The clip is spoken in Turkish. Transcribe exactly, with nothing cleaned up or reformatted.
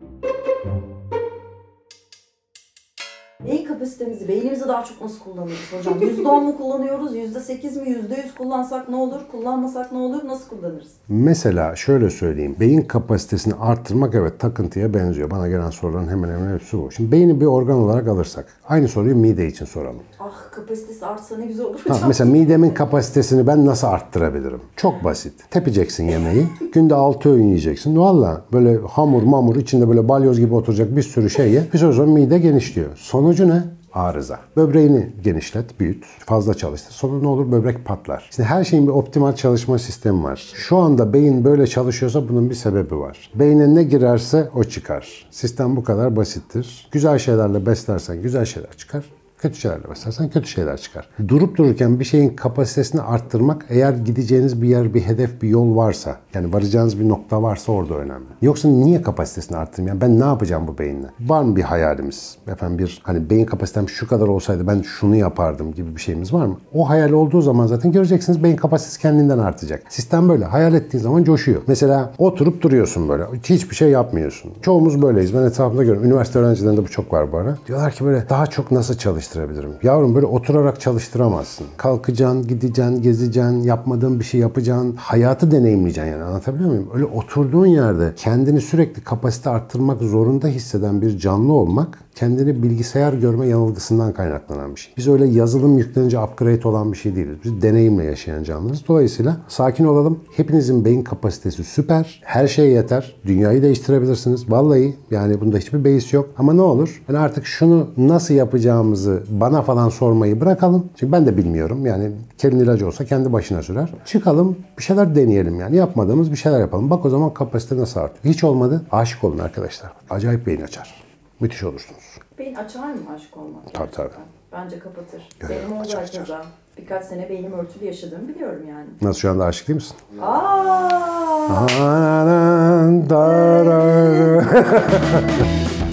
Beyin kapasitemizi, beynimizi daha çok nasıl kullanırız hocam? yüzde on mu kullanıyoruz, yüzde sekiz mi, yüzde yüz kullansak ne olur, kullanmasak ne olur, nasıl kullanırız? Mesela şöyle söyleyeyim, beyin kapasitesini arttırmak evet takıntıya benziyor. Bana gelen soruların hemen hemen hepsi bu. Şimdi beyni bir organ olarak alırsak, aynı soruyu mide için soralım. Ah, kapasitesi artsa ne güzel olur hocam. Ha, mesela midemin kapasitesini ben nasıl arttırabilirim? Çok basit. Tepeceksin yemeği, günde altı öğün yiyeceksin. Valla böyle hamur mamur içinde böyle balyoz gibi oturacak bir sürü şey ye. Bir süre sonra mide genişliyor. Sonucu ne? Arıza. Böbreğini genişlet, büyüt, fazla çalıştır. Sonra ne olur? Böbrek patlar. İşte her şeyin bir optimal çalışma sistemi var. Şu anda beyin böyle çalışıyorsa bunun bir sebebi var. Beyne ne girerse o çıkar. Sistem bu kadar basittir. Güzel şeylerle beslersen güzel şeyler çıkar. Kötü şeylerle beslersen kötü şeyler çıkar. Durup dururken bir şeyin kapasitesini arttırmak, eğer gideceğiniz bir yer, bir hedef, bir yol varsa, yani varacağınız bir nokta varsa orada önemli. Yoksa niye kapasitesini arttırayım? Yani ben ne yapacağım bu beyinle? Var mı bir hayalimiz? Efendim bir hani beyin kapasitem şu kadar olsaydı ben şunu yapardım gibi bir şeyimiz var mı? O hayal olduğu zaman zaten göreceksiniz beyin kapasitesi kendinden artacak. Sistem böyle. Hayal ettiğin zaman coşuyor. Mesela oturup duruyorsun böyle. Hiçbir şey yapmıyorsun. Çoğumuz böyleyiz. Ben etrafımda görüyorum. Üniversite öğrencilerinde bu çok var bu ara. Diyorlar ki böyle daha çok nasıl çalıştırabilirim? Yavrum böyle oturarak çalıştıramazsın. Kalkacaksın, gideceksin, gezeceksin, yapmadığın bir şey yapacaksın. Hayatı deneyimleyeceksin yani, anlatabiliyor muyum? Öyle oturduğun yerde kendini sürekli kapasite arttırmak zorunda hisseden bir canlı olmak, kendini bilgisayar görme yanılgısından kaynaklanan bir şey. Biz öyle yazılım yüklenince upgrade olan bir şey değiliz. Biz deneyimle yaşayan canlılarız. Dolayısıyla sakin olalım. Hepinizin beyin kapasitesi süper. Her şey yeter. Dünyayı değiştirebilirsiniz. Vallahi yani bunda hiçbir beis yok. Ama ne olur? Ben artık şunu nasıl yapacağımızı bana falan sormayı bırakalım. Çünkü ben de bilmiyorum. Yani kelin ilacı olsa kendi başına sürer. Çıkalım bir şeyler deneyelim yani. Yapmadığımız bir şeyler yapalım. Bak o zaman kapasite nasıl artıyor. Hiç olmadı. Aşık olun arkadaşlar. Acayip beyin açar. Müthiş olursunuz. Beyin açar mı aşık olmak? Tabii tabii. Bence kapatır. Yok, Benim oldu açar, herkese. açar. Birkaç sene beynim örtülü yaşadığımı biliyorum yani. Nasıl, şu anda aşık değil misin? Aa!